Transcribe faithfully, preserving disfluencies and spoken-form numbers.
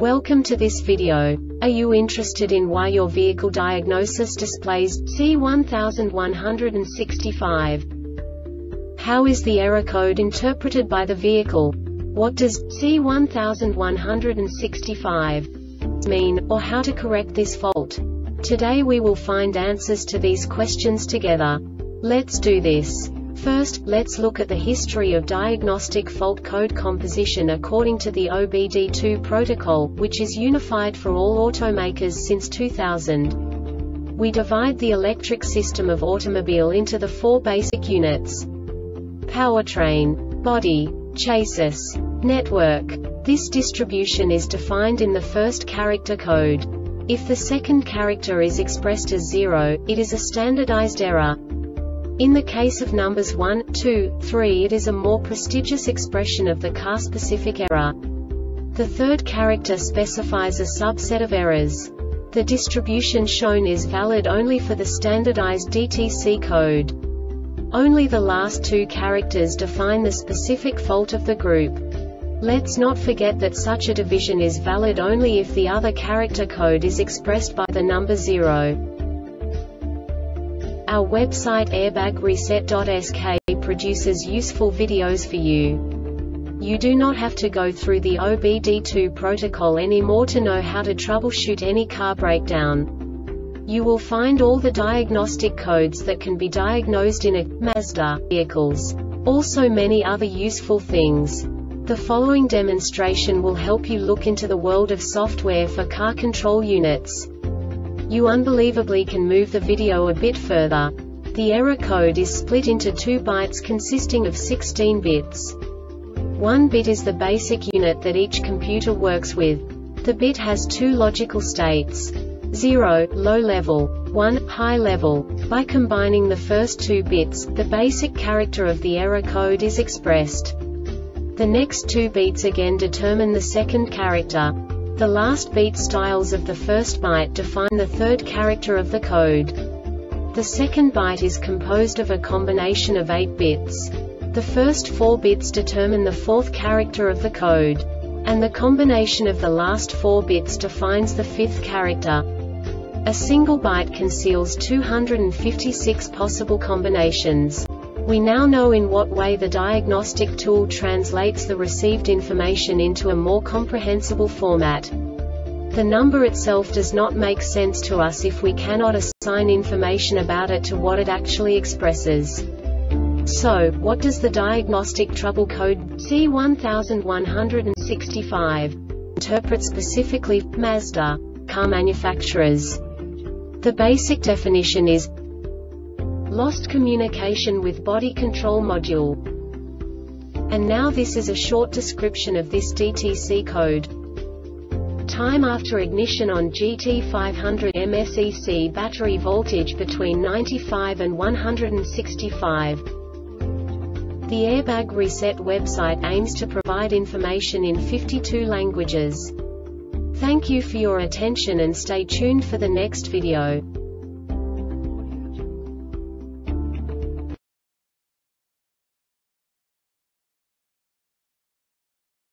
Welcome to this video. Are you interested in why your vehicle diagnosis displays C one one six five? How is the error code interpreted by the vehicle? What does C one one six five mean, or how to correct this fault? Today we will find answers to these questions together. Let's do this. First, let's look at the history of diagnostic fault code composition according to the O B D two protocol, which is unified for all automakers since two thousand. We divide the electric system of automobile into the four basic units: powertrain, body, chassis, network. This distribution is defined in the first character code. If the second character is expressed as zero, it is a standardized error. In the case of numbers one, two, three, it is a more prestigious expression of the car-specific error. The third character specifies a subset of errors. The distribution shown is valid only for the standardized D T C code. Only the last two characters define the specific fault of the group. Let's not forget that such a division is valid only if the other character code is expressed by the number zero. Our website airbag reset dot S K produces useful videos for you. You do not have to go through the O B D two protocol anymore to know how to troubleshoot any car breakdown. You will find all the diagnostic codes that can be diagnosed in a Mazda vehicles. Also many other useful things. The following demonstration will help you look into the world of software for car control units. You unbelievably can move the video a bit further. The error code is split into two bytes consisting of sixteen bits. One bit is the basic unit that each computer works with. The bit has two logical states: zero, low level, one, high level. By combining the first two bits, the basic character of the error code is expressed. The next two bits again determine the second character. The last beat styles of the first byte define the third character of the code. The second byte is composed of a combination of eight bits. The first four bits determine the fourth character of the code. And the combination of the last four bits defines the fifth character. A single byte conceals two hundred fifty-six possible combinations. We now know in what way the diagnostic tool translates the received information into a more comprehensible format. The number itself does not make sense to us if we cannot assign information about it to what it actually expresses. So, what does the diagnostic trouble code C one one six five interpret specifically for Mazda car manufacturers? The basic definition is lost communication with body control module. And now this is a short description of this D T C code. Time after ignition on G T five hundred M S E C battery voltage between ninety-five and one hundred sixty-five. The Airbag Reset website aims to provide information in fifty-two languages. Thank you for your attention and stay tuned for the next video.